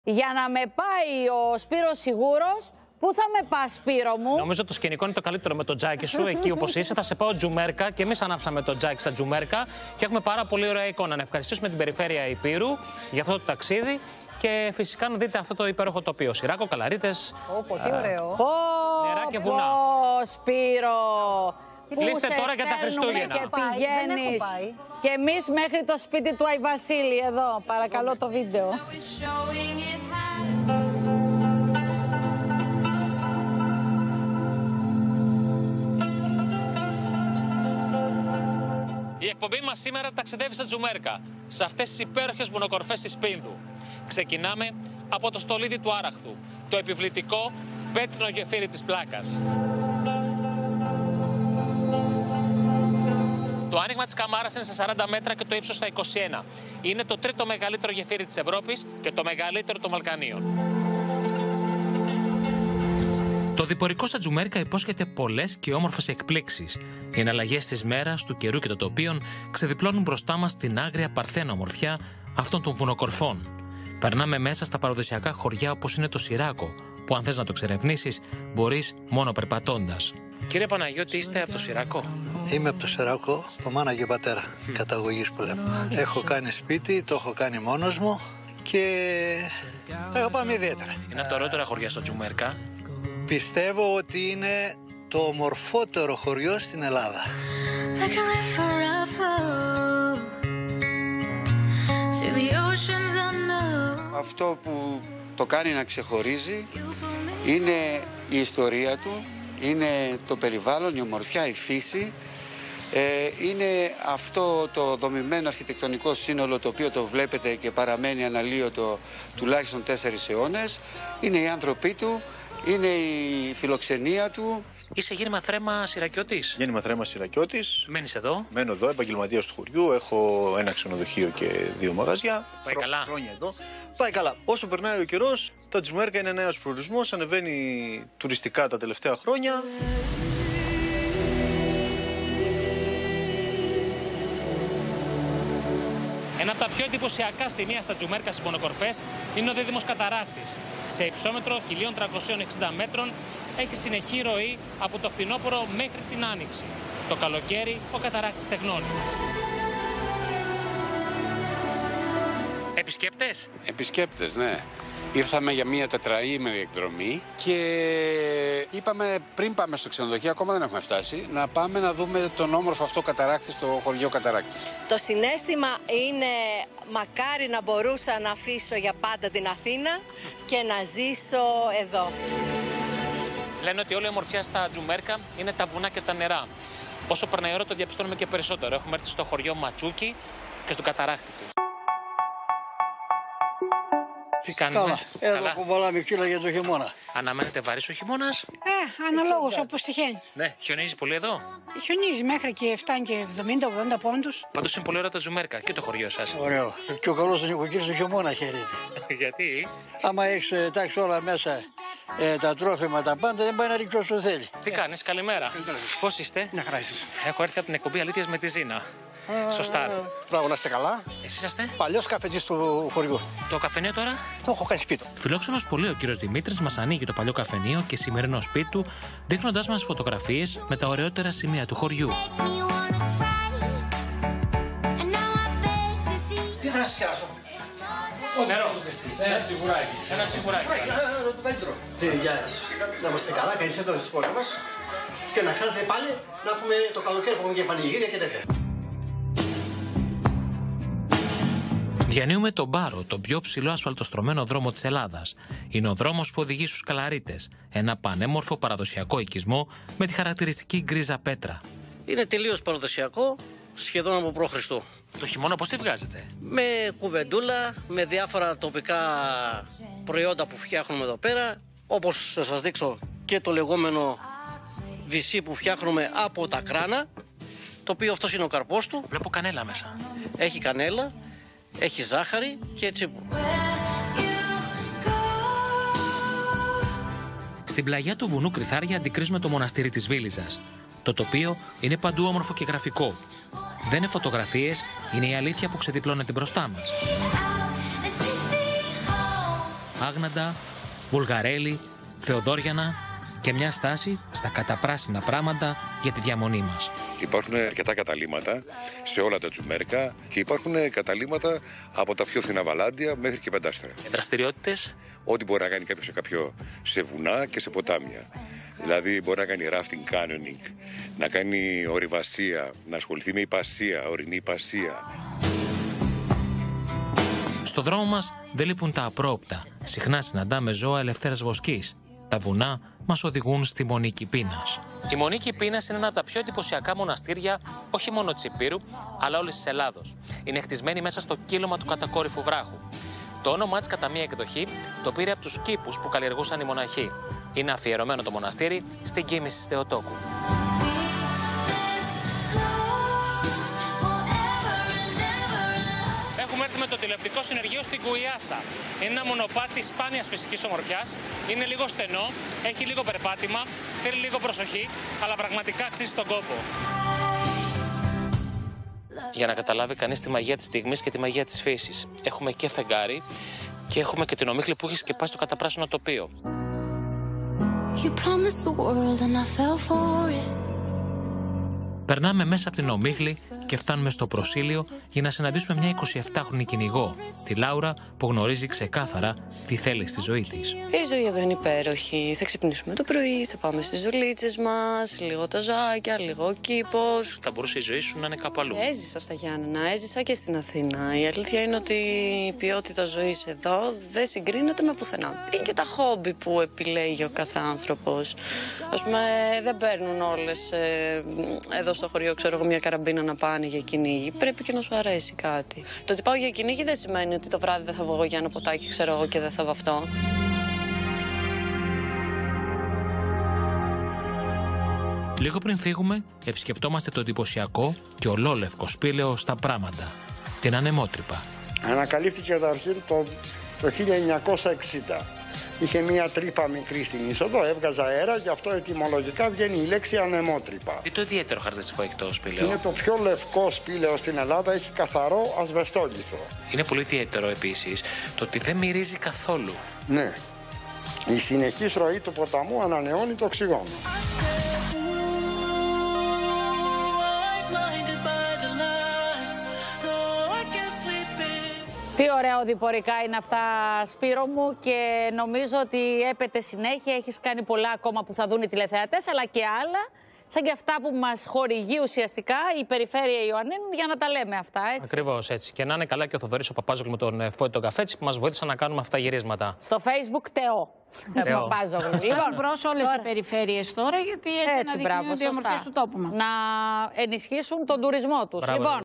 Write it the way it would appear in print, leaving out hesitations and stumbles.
Για να με πάει ο Σπύρος Σιγούρος, πού θα με πας, Σπύρο μου? Νομίζω το σκηνικό είναι το καλύτερο με το τζάκι σου, εκεί όπως είσαι. Θα σε πάω Τζουμέρκα και εμείς ανάψαμε το τζάκι στα Τζουμέρκα και έχουμε πάρα πολύ ωραία εικόνα. Να ευχαριστήσουμε την περιφέρεια Ηπείρου για αυτό το ταξίδι και φυσικά να δείτε αυτό το υπέροχο τοπίο. Σιράκο, Καλαρίτες. Τι ωραίο. Νερά και βουνά. Σπύρο. Κλείστε τώρα για τα Χριστούγεννα. Και πηγαίνεις. Και εμείς μέχρι το σπίτι του Αϊβασίλη εδώ. Παρακαλώ το βίντεο. Η εκπομπή μας σήμερα ταξιδεύει στα Τζουμέρκα, σε αυτές τις υπέροχες βουνοκορφές της Πίνδου. Ξεκινάμε από το στολίδι του Άραχθου, το επιβλητικό πέτρινο γεφύρι της Πλάκας. Το άνοιγμα της Καμάρας είναι στα 40 μέτρα και το ύψος στα 21. Είναι το τρίτο μεγαλύτερο γεφύρι της Ευρώπης και το μεγαλύτερο των Βαλκανίων. Το διπορικό στα Τζουμέρκα υπόσχεται πολλές και όμορφες εκπλήξεις. Οι εναλλαγές της μέρας, του καιρού και των τοπίων ξεδιπλώνουν μπροστά μας την άγρια παρθένα ομορφιά αυτών των βουνοκορφών. Περνάμε μέσα στα παραδοσιακά χωριά όπως είναι το Σιράκο, που αν θες να το εξερευνήσεις, μπορείς μόνο περπατώντας. Κύριε Παναγιώτη, είστε από το Σιράκο? Είμαι από το Σιράκο, από μάνα και πατέρα, καταγωγής που λέμε. Έχω κάνει σπίτι, το έχω κάνει μόνος μου και τα αγαπάμε ιδιαίτερα. Είναι από τα ωραιότερα χωριά στο Τζουμέρκα. Πιστεύω ότι είναι το ομορφότερο χωριό στην Ελλάδα. Αυτό που το κάνει να ξεχωρίζει είναι η ιστορία του, είναι το περιβάλλον, η ομορφιά, η φύση. Είναι αυτό το δομημένο αρχιτεκτονικό σύνολο το οποίο το βλέπετε και παραμένει αναλύωτο τουλάχιστον 4 αιώνες. Είναι οι άνθρωποι του, είναι η φιλοξενία του. Είσαι γέννημα θρέμα Σιρακιώτης? Γέννημα θρέμα Σιρακιώτης. Μένεις εδώ? Μένω εδώ, επαγγελματίας του χωριού. Έχω ένα ξενοδοχείο και 2 μαγαζιά. Πάει καλά? Χρόνια εδώ. Πάει καλά. Όσο περνάει ο καιρός, τα Τζουμέρκα είναι νέος προορισμός, ανεβαίνει τουριστικά τα τελευταία χρόνια. Ένα από τα πιο εντυπωσιακά σημεία στα Τζουμέρκα στις μονοκορφές είναι ο δίδυμος Καταράκτης. Σε υψόμετρο 1360 μέτρων έχει συνεχή ροή από το φθινόπωρο μέχρι την Άνοιξη. Το καλοκαίρι ο Καταράκτης στεγνώνει. Επισκέπτες? Επισκέπτες, ναι. Ήρθαμε για μία τετραήμερη εκδρομή και είπαμε πριν πάμε στο ξενοδοχείο, ακόμα δεν έχουμε φτάσει, να πάμε να δούμε τον όμορφο αυτό Καταράκτη στο χωριό Καταράκτης. Το συναίσθημα είναι μακάρι να μπορούσα να αφήσω για πάντα την Αθήνα και να ζήσω εδώ. Λένε ότι όλη η ομορφιά στα Τζουμέρκα είναι τα βουνά και τα νερά. Όσο περνάει η ώρα το διαπιστώνουμε και περισσότερο. Έχουμε έρθει στο χωριό Ματσούκι και στο Καταράκτη του. Τι κάνουμε? Εδώ κουβαλάμε κύλα για το χειμώνα. Αναμένεται βαρύς ο χειμώνας? Αναλόγως όπως τυχαίνει. Ναι, χιονίζει πολύ εδώ? Χιονίζει μέχρι και φτάνει και 70-80 πόντους. Πάντως είναι πολύ ωραία τα Τζουμέρκα και το χωριό σας. Ωραίο. Και ο καλός ο νοικοκύρης στο χειμώνα χαίρεται. Γιατί? Άμα έχεις τάξει όλα μέσα, τα τρόφιμα, τα πάντα, δεν πάει να ρίξει όσο θέλει. Τι κάνεις, καλημέρα. Πώς είστε? Να χαράσεις. Έχω έρθει από την εκπομπή Αλήθειες με τη Ζήνα. Σωστά. Μπράβο, να είστε καλά. Εσείς είσαστε? Παλιός καφετζής του χωριού. Το καφενείο τώρα? Το έχω κάνει σπίτι. Φιλόξενος πολύ ο κύριος Δημήτρης μας ανοίγει το παλιό καφενείο και σημερινό σπίτι του, δείχνοντας μας φωτογραφίες με τα ωραιότερα σημεία του χωριού. Τι θα σας πιάσω? Νερό. Ένα τσιγουράκι. Ένα τσιγουράκι. Το καλύτερο. Γεια σας. Να είμαστε καλά, καλή έντονα στην πόλη μας. Και να ξέρετε πάλι να έχουμε το καλοκαίρι που έχουμε και πανηγύρια και τέτοια. Διανύουμε τον Πάρο, τον πιο ψηλό ασφαλτοστρωμένο δρόμο της Ελλάδας. Είναι ο δρόμος που οδηγεί στους Καλαρίτες, ένα πανέμορφο παραδοσιακό οικισμό με τη χαρακτηριστική γκρίζα πέτρα. Είναι τελείως παραδοσιακό, σχεδόν από π.Χ. Το χειμώνα πώς τη βγάζετε? Με κουβεντούλα, με διάφορα τοπικά προϊόντα που φτιάχνουμε εδώ πέρα, όπως θα σας δείξω και το λεγόμενο βυσί που φτιάχνουμε από τα κράνα, το οποίο αυτός είναι ο καρπός του. Βλέπω κανέλα μέσα. Έχει κανέλα, έχει ζάχαρη και έτσι. Στην πλαγιά του βουνού Κρυθάρια αντικρίζουμε το μοναστήρι της Βίλιζας. Το τοπίο είναι παντού όμορφο και γραφικό. Δεν είναι φωτογραφίες, είναι η αλήθεια που ξεδιπλώνεται μπροστά μας. Άγναντα, Βουλγαρέλη, Θεοδόριανα και μια στάση στα καταπράσινα πράγματα για τη διαμονή μας. Υπάρχουν αρκετά καταλύματα σε όλα τα τζουμέρκα και υπάρχουν καταλύματα από τα πιο φθηνά βαλάντια μέχρι και πεντάστερα. Δραστηριότητες. Ό,τι μπορεί να κάνει κάποιος σε βουνά και σε ποτάμια. Δηλαδή μπορεί να κάνει rafting, canyoning, να κάνει ορειβασία, να ασχοληθεί με υπασία, ορεινή υπασία. Στο δρόμο μας δεν λείπουν τα απρόοπτα. Συχνά συναντάμε ζώα ελευθέρας βοσκής. Τα βουνά μας οδηγούν στη Μονίκη Πίνας. Η Μονίκη Πίνας είναι ένα από τα πιο εντυπωσιακά μοναστήρια, όχι μόνο της Ηπείρου, αλλά όλης της Ελλάδος. Είναι χτισμένη μέσα στο κύλωμα του κατακόρυφου βράχου. Το όνομά της κατά μία εκδοχή το πήρε από τους κήπους που καλλιεργούσαν οι μοναχοί. Είναι αφιερωμένο το μοναστήρι στην κοίμηση της Θεοτόκου. Έχουμε έρθει με το τηλεοπτικό συνεργείο στην Κουιάσα. Είναι ένα μονοπάτι σπάνιας φυσικής ομορφιάς. Είναι λίγο στενό, έχει λίγο περπάτημα, θέλει λίγο προσοχή, αλλά πραγματικά αξίζει τον κόπο. Για να καταλάβει κανείς τη μαγεία της στιγμής και τη μαγεία της φύσης. Έχουμε και φεγγάρι και έχουμε και την ομίχλη που έχει σκεπάσει στο καταπράσινο τοπίο. Περνάμε μέσα από την ομίχλη και φτάνουμε στο προσήλιο για να συναντήσουμε μια 27χρονη κυνηγό, τη Λάουρα, που γνωρίζει ξεκάθαρα τι θέλει στη ζωή της. Η ζωή εδώ είναι υπέροχη. Θα ξυπνήσουμε το πρωί, θα πάμε στις ζουλίτσες μας, λίγο τα ζάκια, λίγο ο κήπος. Θα μπορούσε η ζωή σου να είναι κάπου αλλού. Έζησα στα Γιάννενα, έζησα και στην Αθήνα. Η αλήθεια είναι ότι η ποιότητα ζωής εδώ δεν συγκρίνεται με πουθενά. Είναι και τα χόμπι που επιλέγει ο κάθε άνθρωπος. Ας πούμε, δεν παίρνουν όλες εδώ στο χωριό, ξέρω εγώ, μια καραμπίνα να πάνε για κυνήγι. Πρέπει και να σου αρέσει κάτι. Το ότι πάω για κυνήγι δεν σημαίνει ότι το βράδυ δεν θα βγω για ένα ποτάκι, ξέρω εγώ, και δεν θα βαφτώ. Λίγο πριν φύγουμε, επισκεπτόμαστε το εντυπωσιακό και ολόλευκο σπήλαιο στα Πράματα, την Ανεμότρυπα. Ανακαλύφθηκε καταρχήν το 1960. Είχε μία τρύπα μικρή στην είσοδο, έβγαζε αέρα, γι' αυτό ετυμολογικά βγαίνει η λέξη ανεμότρυπα. Τι το ιδιαίτερο χαρακτηριστικό έχει το σπήλαιο? Είναι το πιο λευκό σπήλαιο στην Ελλάδα, έχει καθαρό ασβεστόλιθο. Είναι πολύ ιδιαίτερο επίσης το ότι δεν μυρίζει καθόλου. Ναι. Η συνεχής ροή του ποταμού ανανεώνει το οξυγόνο. Τι ωραία οδηπορικά είναι αυτά, Σπύρο μου, και νομίζω ότι έπεται συνέχεια. Έχεις κάνει πολλά ακόμα που θα δουν οι τηλεθεατές, αλλά και άλλα, σαν και αυτά που μας χορηγεί ουσιαστικά η Περιφέρεια Ιωαννίνου, για να τα λέμε αυτά, έτσι. Ακριβώς έτσι. Και να είναι καλά και ο Θοδωρής ο Παπάζογλου με τον Φώτη τον Καφέτσι που μας βοήθησαν να κάνουμε αυτά τα γυρίσματα. Στο Facebook Τεό. Παπάζογλου. Λοιπόν, προς όλες οι περιφέρειες τώρα, γιατί έτσι αναδεικνύουν οι ομορφιές του τόπου μας. Να ενισχύσουν τον τουρισμό τους. Λοιπόν.